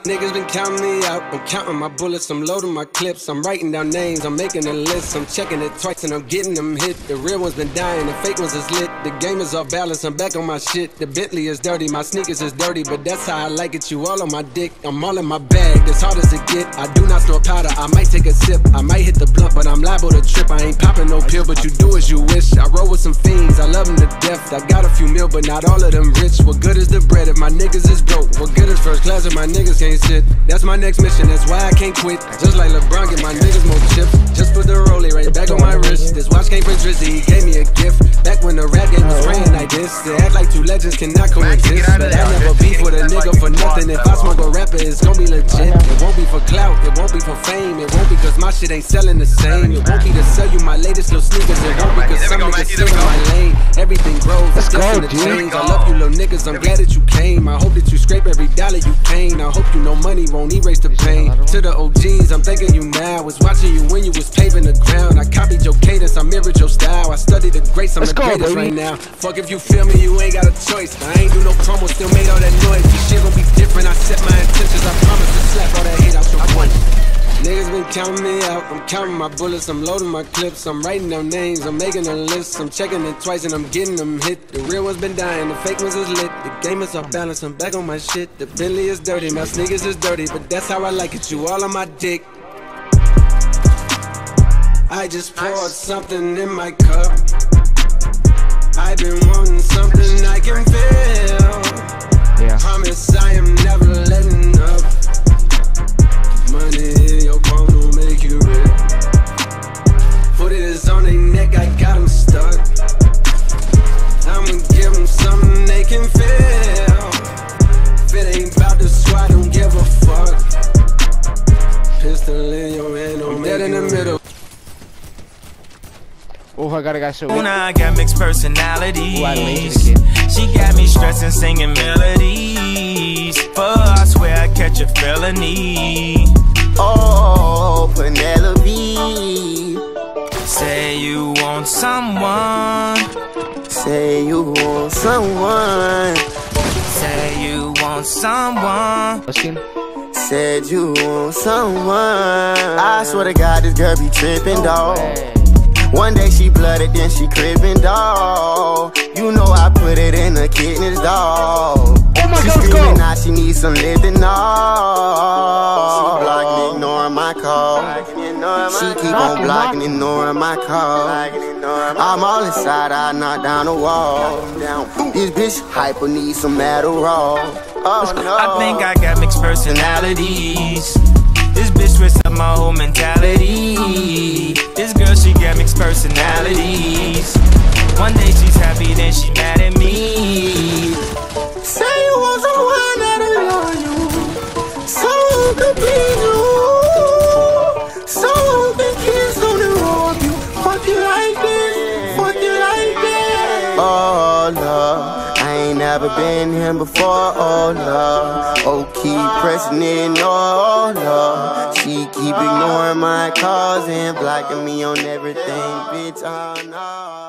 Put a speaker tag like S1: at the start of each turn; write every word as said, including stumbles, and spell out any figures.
S1: Niggas been counting me out, I'm counting my bullets, I'm loading my clips, I'm writing down names, I'm making a list, I'm checking it twice and I'm getting them hit. The real ones been dying, the fake ones is lit. The game is off balance, I'm back on my shit. The Bentley is dirty, my sneakers is dirty, but that's how I like it. You all on my dick, I'm all in my bag, as hard as it get. I do not snort powder, I might take a sip, I might hit the blunt, but I'm liable to trip. I ain't popping no pill, but you do as you wish. I roll with some fiends, I love them to death. I got a few mil, but not all of them rich. What good is the bread if my niggas is broke? What good is first class if my niggas can't sit? That's my next mission, that's why I can't quit. Just like LeBron, get my niggas more chips. Just put the rollie right back on my wrist. This watch came from Drizzy, he gave me a gift. Back when the rap game was praying like this. They act like two legends cannot coexist. But I never beef with a nigga for nothing. If I smoke a rapper, it's gon' be legit. It won't be for clout, it won't be for fame. It won't be cause my shit ain't selling the same. It won't be to sell you my latest little sneakers. It won't be cause some niggas sit in my lane. Everything grows, it's just in the change. I love you little niggas, I'm glad that you came. I hope that you scrape every dollar you came. I hope you know money won't erase the pain. To the O Gs, I'm thanking you now. Was watching you when you was paving the ground. I copied your cadence, I mirrored your style. I studied the greats, I'm the greatest right now. Fuck if you feel me, you ain't got a choice. I ain't do no promo, still made all that noise. This shit gon' be different, I set my intentions. I promise to slap all that hate out your voice. Niggas been counting me out, I'm counting my bullets, I'm loading my clips, I'm writing down names, I'm making a list, I'm checking it twice and I'm getting them hit. The real ones been dying, the fake ones is lit. The game is off balance, I'm back on my shit. The Bentley is dirty, my sneakers is dirty, but that's how I like it, you all on my dick. I just poured something in my cup. I've been wanting something I can feel. Yeah. Promise I am never letting up. Money in your palm will make you rich. Put it on their neck, I got them stuck. I'ma give them something they can feel. If it ain't about the squad, don't give a fuck. Pistol in your hand, I'm dead in the middle.
S2: Oh, I gotta go so
S3: I got mixed personalities. She got me stressing, singing melodies. But I swear I catch a felony.
S4: Oh, Penelope.
S3: Say you want someone.
S4: Say you want someone.
S3: Say you want someone.
S4: Said you want someone. I swear to God, this girl be tripping, dawg. One day she blooded, then she cribbing, dawg. You know I put it in the kidneys, dawg.
S2: Oh my
S4: she
S2: God,
S4: screaming
S2: go.
S4: Now she needs some living, dawg. She blocking, ignoring my call. She keep on blocking, ignoring my call. I'm all inside, I knock down the wall. This bitch hyper needs some Adderall. Oh no.
S3: I think I got mixed personalities. This bitch switched up my whole mentality. This girl, she got mixed personalities. One day she's happy, then she mad at me.
S4: Say you want someone that'll love you, someone could please you, someone can kiss on and rob you. Fuck you like this, fuck you like that. Oh Lord, I ain't never been here before. Oh Lord, oh keep pressing it, oh Lord. She keep ignoring my calls and blocking me on everything, bitch. Oh no.